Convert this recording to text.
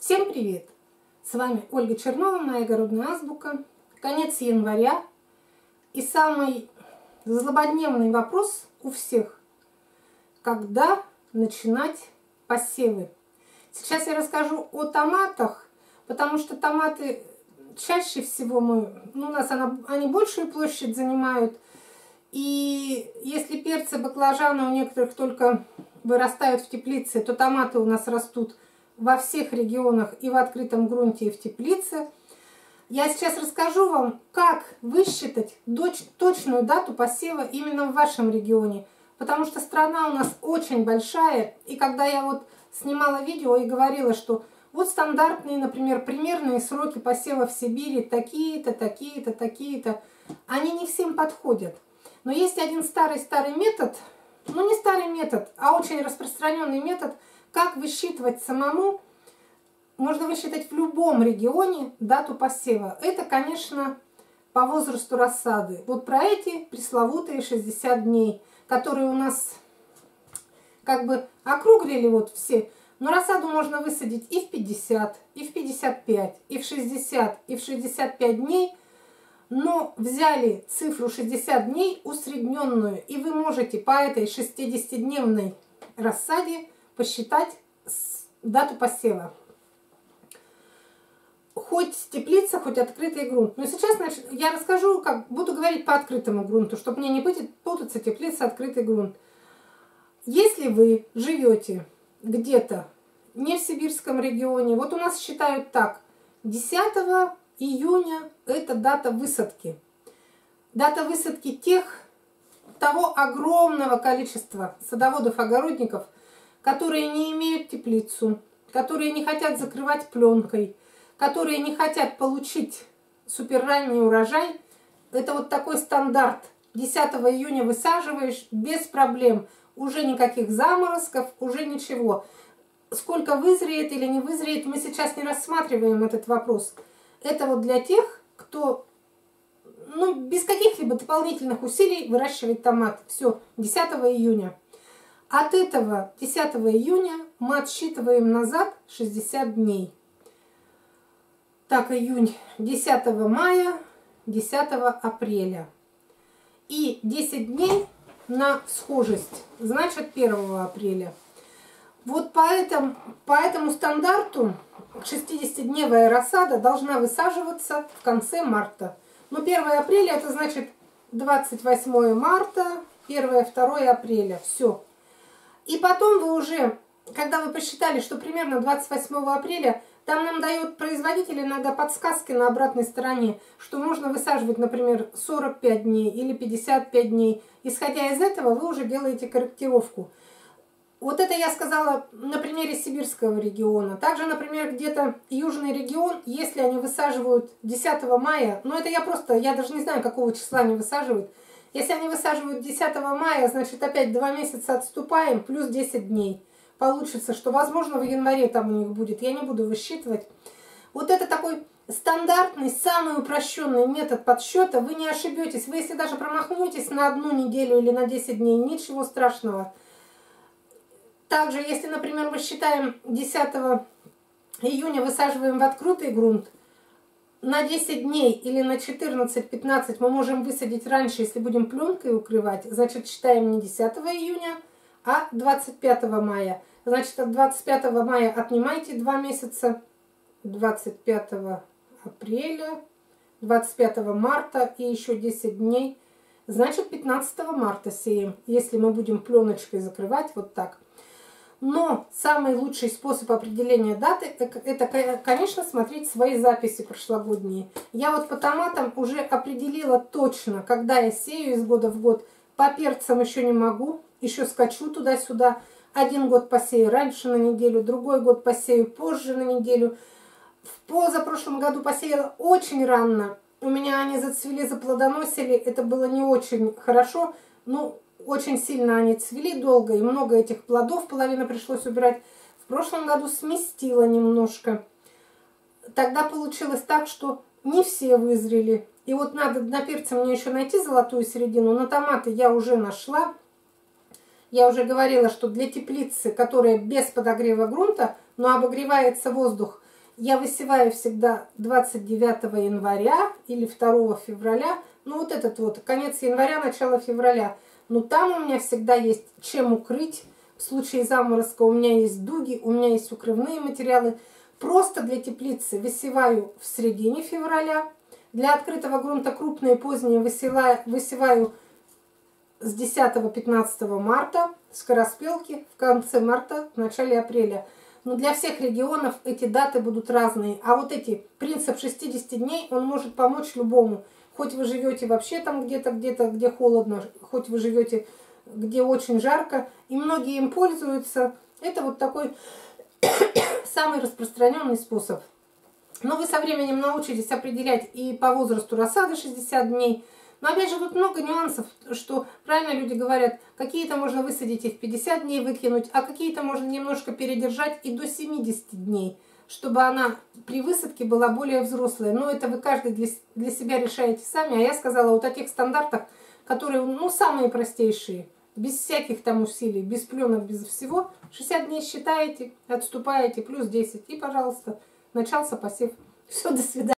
Всем привет! С вами Ольга Чернова, моя огородная азбука. Конец января. И самый злободневный вопрос у всех. Когда начинать посевы? Сейчас я расскажу о томатах, потому что томаты чаще всего у нас они большую площадь занимают. И если перцы, баклажаны у некоторых только вырастают в теплице, то томаты у нас растут во всех регионах и в открытом грунте, и в теплице. Я сейчас расскажу вам, как высчитать точную дату посева именно в вашем регионе. Потому что страна у нас очень большая. И когда я вот снимала видео и говорила, что вот стандартные, например, примерные сроки посева в Сибири такие-то, такие-то, такие-то, они не всем подходят. Но есть один старый метод, ну не старый метод, а очень распространенный метод, как высчитывать самому. Можно высчитать в любом регионе дату посева. Это, конечно, по возрасту рассады. Вот про эти пресловутые 60 дней, которые у нас как бы округлили вот все. Но рассаду можно высадить и в 50, и в 55, и в 60, и в 65 дней. Но взяли цифру 60 дней усредненную, и вы можете по этой 60-дневной рассаде посчитать дату посева. Хоть теплица, хоть открытый грунт. Но сейчас я расскажу, как буду говорить по открытому грунту, чтобы мне не будет путаться теплица, открытый грунт. Если вы живете где-то не в сибирском регионе, вот у нас считают так, 10 июня это дата высадки. Дата высадки того огромного количества садоводов-огородников, которые не имеют теплицу, которые не хотят закрывать пленкой, которые не хотят получить суперранний урожай. Это вот такой стандарт. 10 июня высаживаешь без проблем. Уже никаких заморозков, уже ничего. Сколько вызреет или не вызреет, мы сейчас не рассматриваем этот вопрос. Это вот для тех, кто без каких-либо дополнительных усилий выращивает томат. Все, 10 июня. От этого 10 июня мы отсчитываем назад 60 дней. Так, июнь, 10 мая, 10 апреля. И 10 дней на схожесть, значит 1 апреля. Вот по этому стандарту 60-дневная рассада должна высаживаться в конце марта. Но 1 апреля это значит 28 марта, 1-2 апреля. Все. И потом вы уже, когда вы посчитали, что примерно 28 апреля, там нам дает производитель иногда подсказки на обратной стороне, что можно высаживать, например, 45 дней или 55 дней. Исходя из этого, вы уже делаете корректировку. Вот это я сказала на примере сибирского региона. Также, например, где-то южный регион, если они высаживают 10 мая, я даже не знаю, какого числа они высаживают. Если они высаживают 10 мая, значит опять 2 месяца отступаем, плюс 10 дней. Получится, что, возможно, в январе там у них будет. Я не буду высчитывать. Вот это такой стандартный, самый упрощенный метод подсчета. Вы не ошибетесь. Вы, если даже промахнетесь на 1 неделю или на 10 дней, ничего страшного. Также, если, например, мы считаем 10 июня высаживаем в открытый грунт, на 10 дней или на 14-15 мы можем высадить раньше, если будем пленкой укрывать. Значит, считаем не 10 июня, а 25 мая. Значит, от 25 мая отнимайте 2 месяца, 25 апреля, 25 марта и еще 10 дней. Значит, 15 марта сеем, если мы будем пленочкой закрывать вот так. Но самый лучший способ определения даты, это, конечно, смотреть свои записи прошлогодние. Я вот по томатам уже определила точно, когда я сею из года в год. По перцам еще не могу, еще скачу туда-сюда. 1 год посею раньше на неделю, другой год посею позже на неделю. В позапрошлом году посеяла очень рано. У меня они зацвели, заплодоносили, это было не очень хорошо, очень сильно они цвели долго, и много этих плодов, половину пришлось убирать. В прошлом году сместила немножко. Тогда получилось так, что не все вызрели. И вот надо на перце мне еще найти золотую середину. На томаты я уже нашла. Я уже говорила, что для теплицы, которая без подогрева грунта, но обогревается воздух, Я высеваю всегда 29 января или 2 февраля. Ну вот этот вот, конец января, начало февраля. Но там у меня всегда есть чем укрыть. В случае заморозка у меня есть дуги, у меня есть укрывные материалы. Просто для теплицы высеваю в середине февраля. Для открытого грунта крупные поздние высеваю с 10-15 марта, скороспелки в конце марта, в начале апреля. Но для всех регионов эти даты будут разные. А вот эти принцип 60 дней, он может помочь любому. Хоть вы живете вообще там где-то, где холодно, хоть вы живете где очень жарко, и многие им пользуются. Это вот такой самый распространенный способ. Но вы со временем научитесь определять и по возрасту рассады 60 дней. Но опять же тут много нюансов, что правильно люди говорят, какие-то можно высадить и в 50 дней выкинуть, а какие-то можно немножко передержать и до 70 дней, чтобы она при высадке была более взрослая. Но это вы каждый для себя решаете сами. А я сказала вот о тех стандартах, которые, ну, самые простейшие, без всяких там усилий, без пленок, без всего. 60 дней считаете, отступаете, плюс 10, и, пожалуйста, начался посев. Все, до свидания.